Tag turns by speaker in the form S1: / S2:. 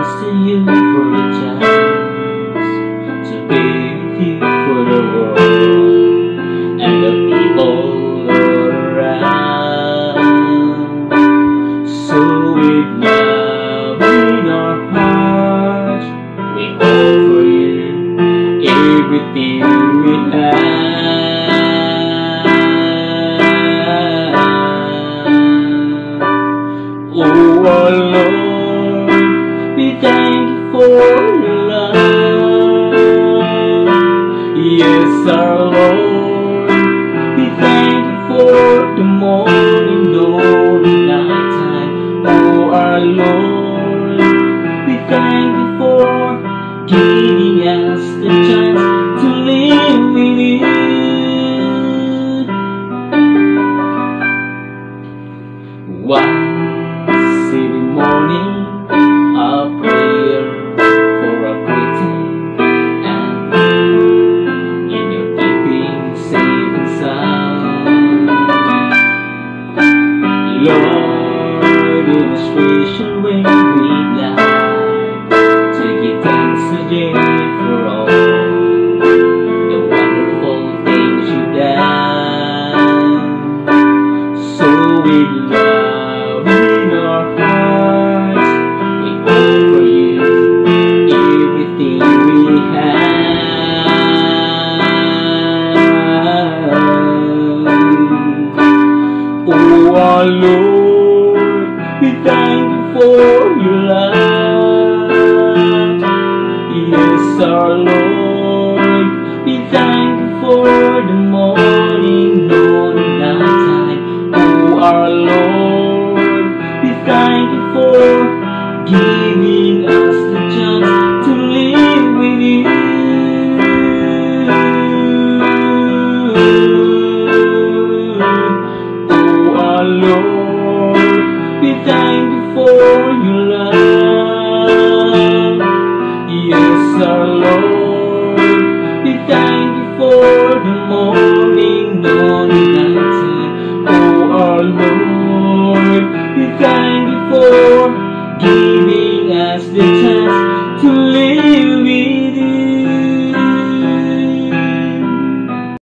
S1: thanks to you for the chance to be with you for the world and the people all around. So with love in our hearts, we offer you everything we have. Oh our Lord, we thank you for your love. Yes, our Lord, we thank you for the morning, noon, and nighttime. Oh, our Lord, we thank you for giving us the chance to live with you. Once every morning, a prayer for a greeting, and in your keeping safe and sound. Lord, in a special way we'd like to give thanks today for all the wonderful things you've done. So with love in our hearts, we offer you everything we have. Oh our Lord, we thank you for your love. Yes, our Lord, we thank you for the morning, noon, and nighttime. Oh our Lord, we thank you for giving us the chance to live with you. Oh our Lord, we thank you for your love. Yes, our Lord, we thank you for the morning, noon, and nighttime. Oh our Lord, we thank you for giving us the chance